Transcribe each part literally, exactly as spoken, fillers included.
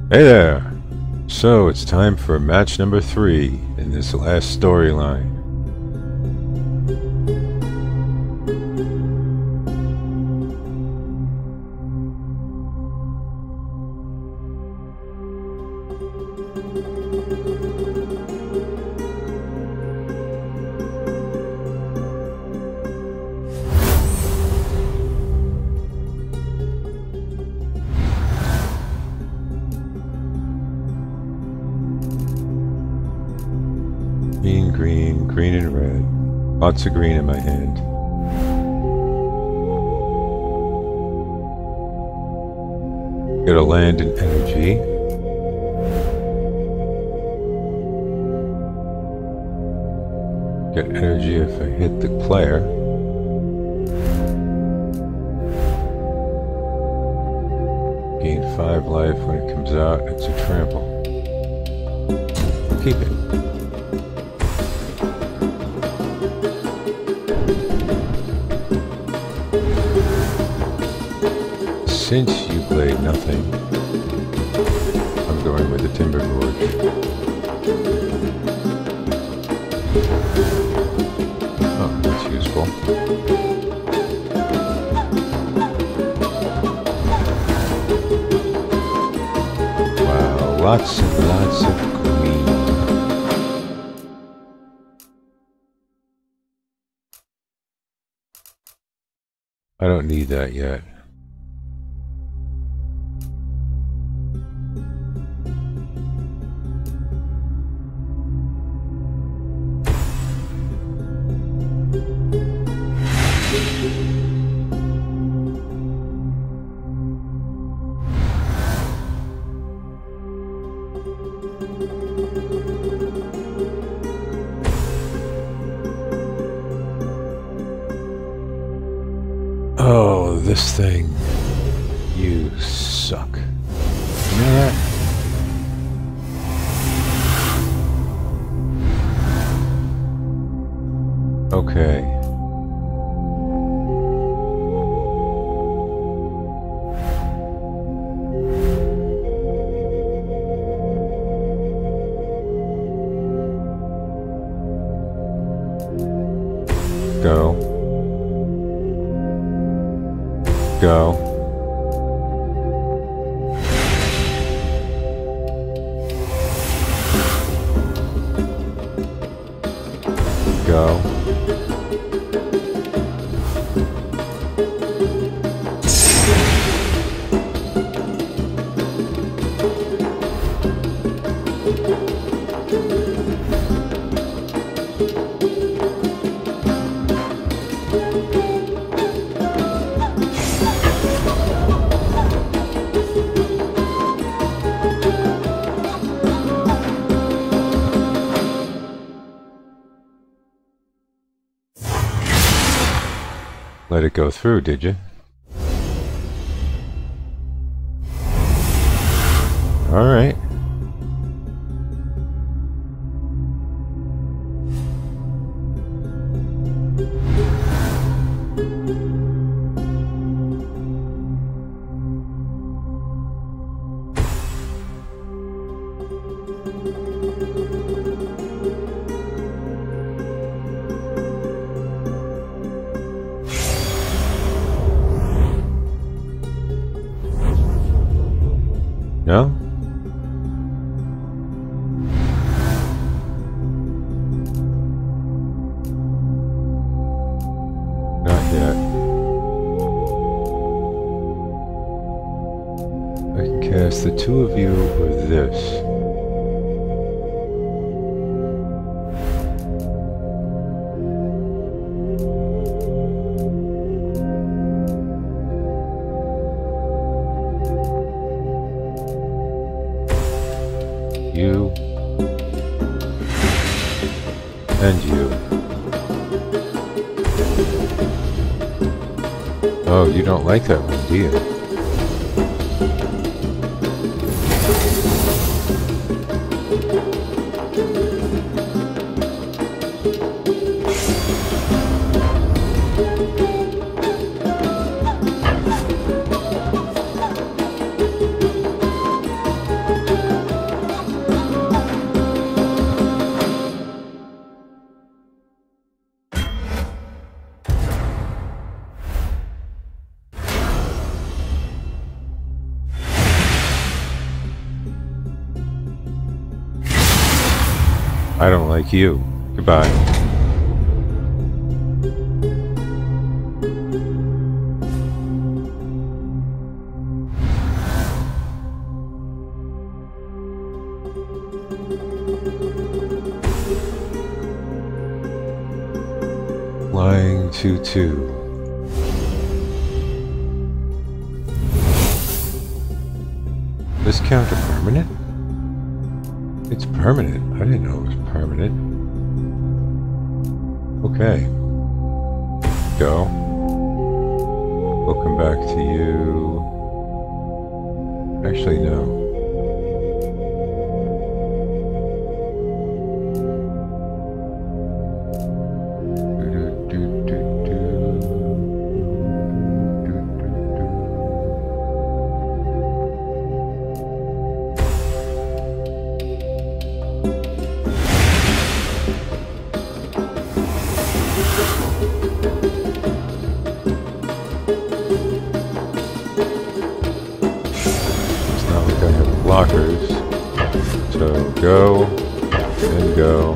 Hey there! So it's time for match number three in this last storyline. Green, green, green and red. Lots of green in my hand. Get a land in energy. Get energy if I hit the player. Gain five life when it comes out. It's a trample. Keep it. Since you played nothing, I'm going with the Timber Gorge. Oh, that's useful. Wow, lots and lots of green. I don't need that yet. Oh, this thing. You suck. You know that? Okay. Go. Go. Go. Let it go through, did you? All right. No? Not yet. I can cast the two of you with this. You and you. Oh, you don't like that one, do you? I don't like you. Goodbye. Flying two two. This counter permanent? It's permanent. I didn't know it was permanent. Okay. Go. We'll come back to you. Actually, no. Blockers, so go and go.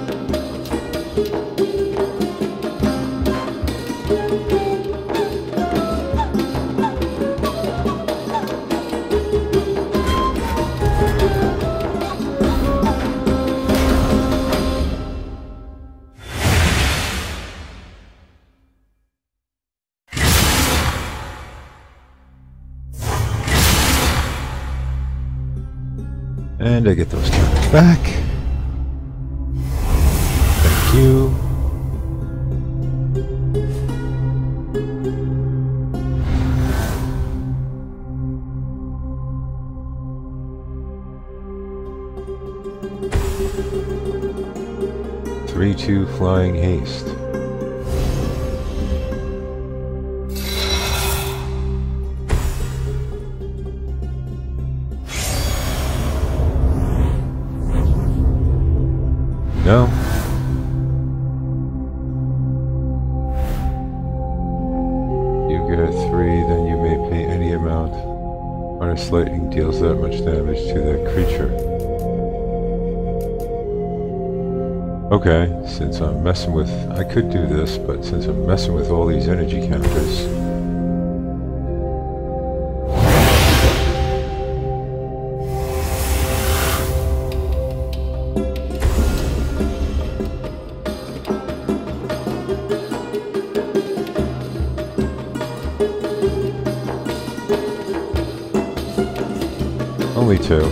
And I get those counters back. Thank you. three two Flying Haste. No. You get a three, then you may pay any amount. Honest lightning deals that much damage to that creature. Okay, since I'm messing with... I could do this, but since I'm messing with all these energy counters... Only two.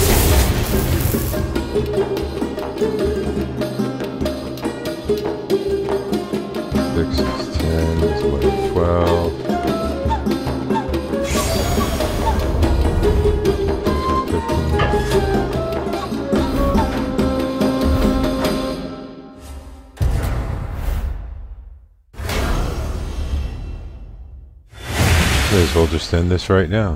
Six, six, ten, eleven, twelve. May as well just end this right now.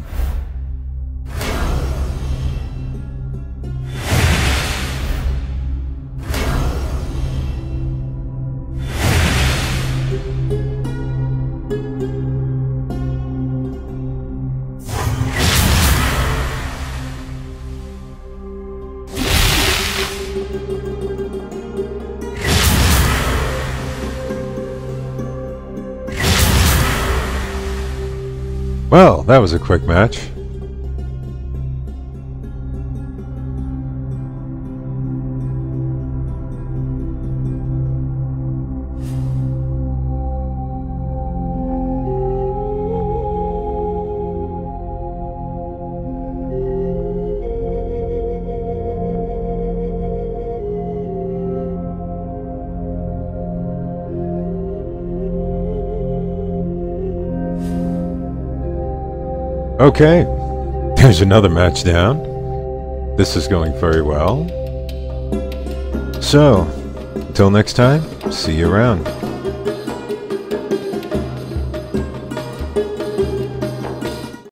Well, that was a quick match. Okay, there's another match down. This is going very well. So, until next time, see you around.